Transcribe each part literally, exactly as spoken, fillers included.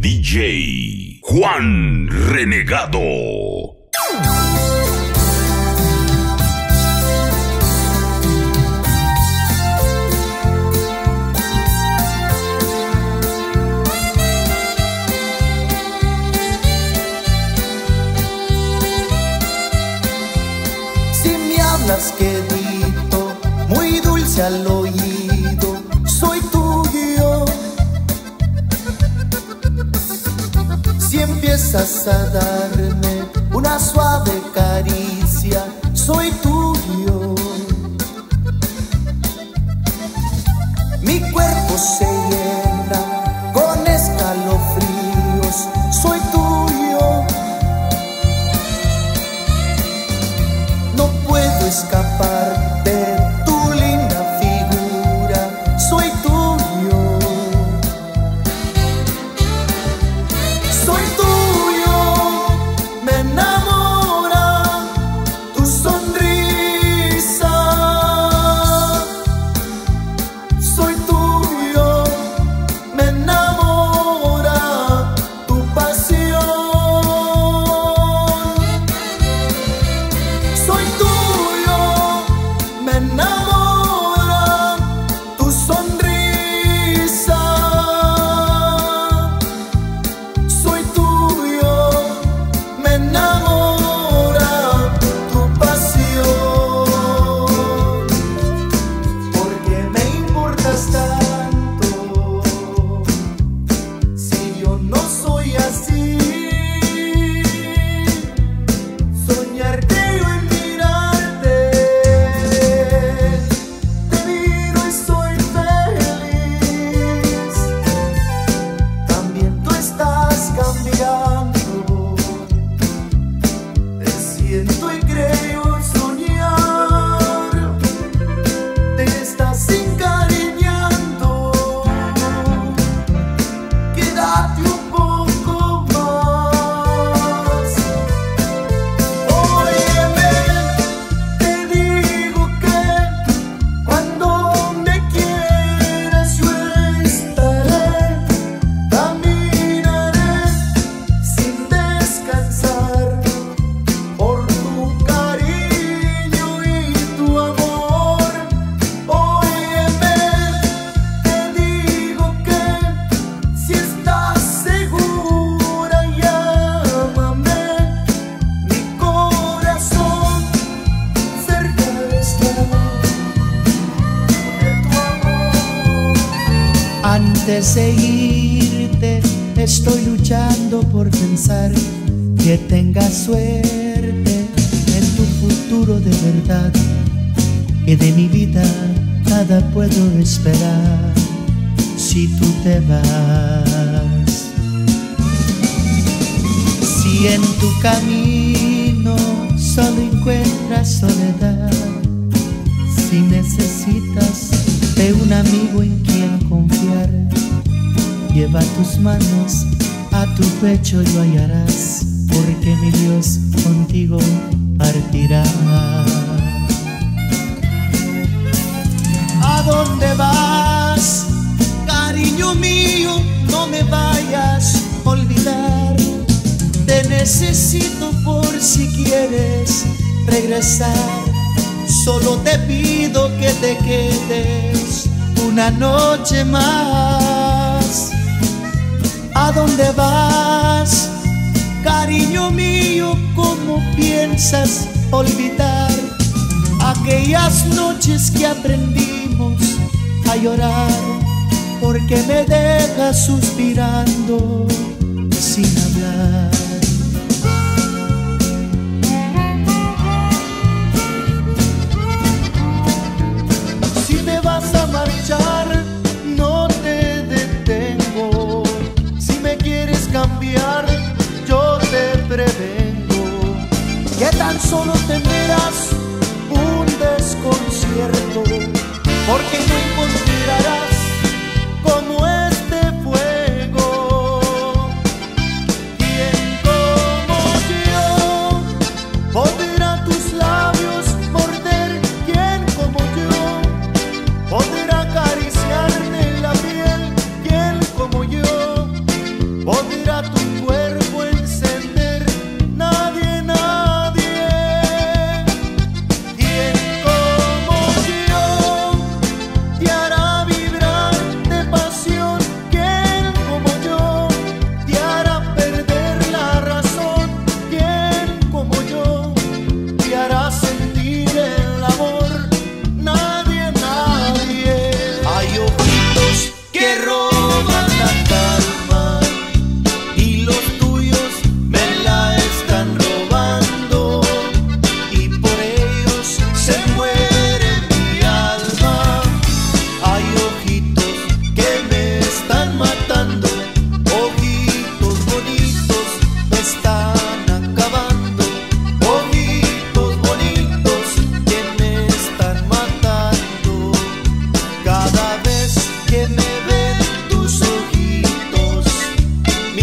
D J Juan Renegado. Quedito, muy dulce al oído, soy tuyo. Si empiezas a darme una suave caricia, soy tuyo. Mi cuerpo se llena con escalofríos, soy tuyo. No puedo escapar de tu linda figura, soy tuyo. Soy tuyo, me enamora tu sonrisa. Soy tuyo, me enamora tu pasión. Soy tuyo, me enamora tu sonrisa. Soy tuyo, me enamora tu pasión. Porque me importas tanto si yo no soy así. Soñarte yo en mirarte, te miro y soy feliz. También tú estás cambiando, te siento y creo soñar. Te estás encariñando, quédate un poco más. Óyeme, te digo que cuando me quieras yo estaré, caminaré sin descansar por tu cariño y tu amor. Óyeme, te digo que si estás segura, llámame, mi corazón cerca está de tu amor. Antes de irte, estoy luchando por pensar que tengas suerte en tu futuro de verdad, que de mi vida nada puedo esperar si tú te vas. Si en tu camino solo encuentras soledad, si necesitas de un amigo en quien confiar, lleva tus manos a tu pecho y lo hallarás, porque mi Dios contigo partirá. ¿A dónde vas, cariño mío? No me vayas a olvidar. Te necesito por si quieres regresar. Solo te pido que te quedes una noche más. ¿A dónde vas, cariño mío? ¿Cómo piensas olvidar aquellas noches que aprendimos a llorar? Porque me dejas suspirando sin hablar. Si te vas a marchar, no te detengo. Si me quieres cambiar, yo te prevengo que tan solo tendrás un desconcierto, porque no encontrarás como este fuego. ¿Quién como yo podrá tus labios morder? ¿Quién como yo podrá acariciarte la piel? ¿Quién como yo podrá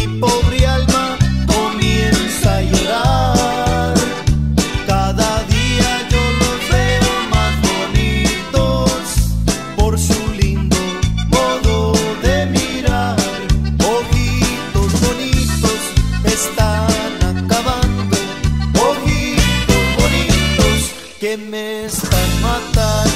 Mi pobre alma comienza a llorar. Cada día yo los veo más bonitos por su lindo modo de mirar. Ojitos bonitos están acabando, ojitos bonitos que me están matando.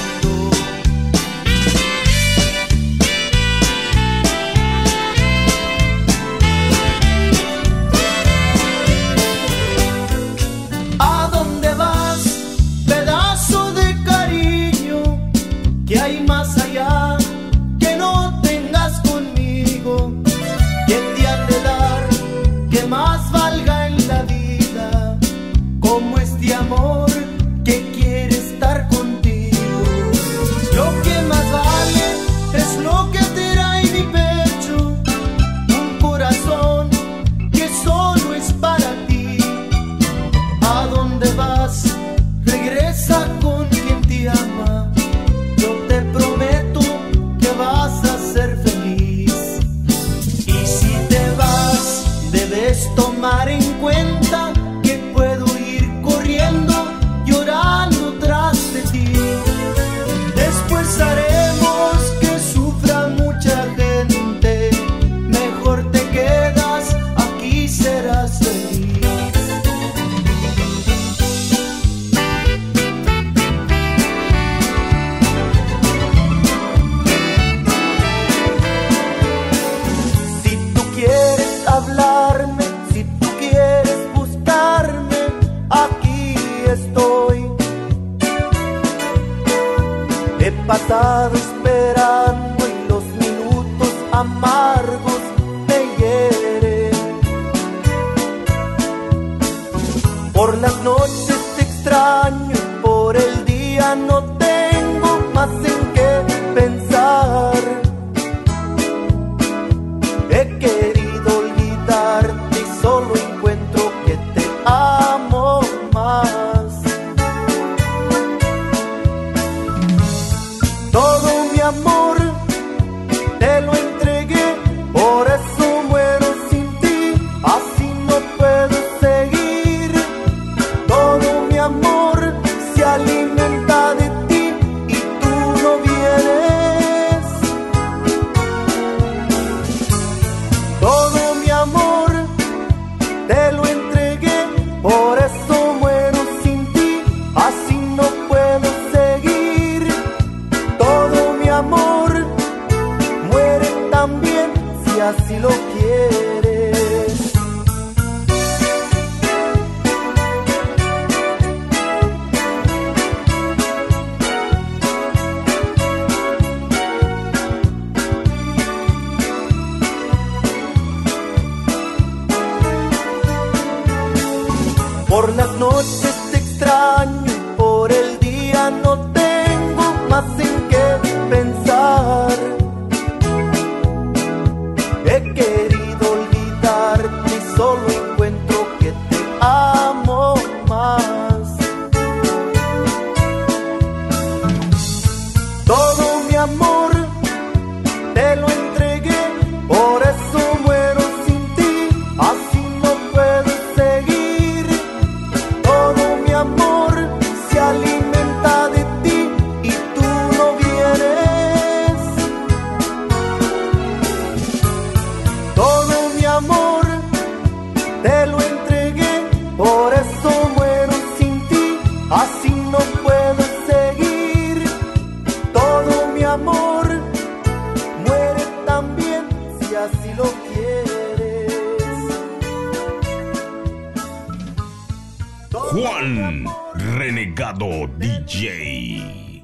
¿Qué hay más allá que no tengas conmigo? ¿Quién te ha de dar que más valga en la vida como este amor que quiere estar contigo? Lo que más vale es lo que trae mi pecho, un corazón que solo es para ti. ¿A dónde vas? Regresa con quien te ama. Yo te prometo que vas a ser feliz. Y si te vas, debes tomar en cuenta que puedo ir corriendo, llorando tras de ti. Después haremos que sufra mucha gente. Mejor te quedas, aquí serás feliz. Hablarme, si tú quieres buscarme, aquí estoy. He pasado esperando y los minutos amargos me hieren. Por las noches te extraño y por el día no tengo más en qué pensar. He querido olvidarte y solo encuentro que te amo más. Todo mi amor te lo entregué, por eso muero sin ti, así no puedo seguir. Todo mi amor se alimenta de ti y tú no vienes. Todo mi amor te lo entregué, por eso muero sin ti, así no puedo seguir. Todo mi amor muere también si así lo quieres. Por las noches te extraño y por el día no tengo más en qué pensar. He querido olvidarte y solo encuentro que te amo más. Todo mi amor te lo entregué, por eso muero sin ti, así no puedo seguir. Todo mi amor se alimenta de ti y tú no vienes. Todo mi amor te lo entregué, por eso muero sin ti, así no puedo seguir. Todo mi amor muere también si así lo quieres. Juan Renegado D J.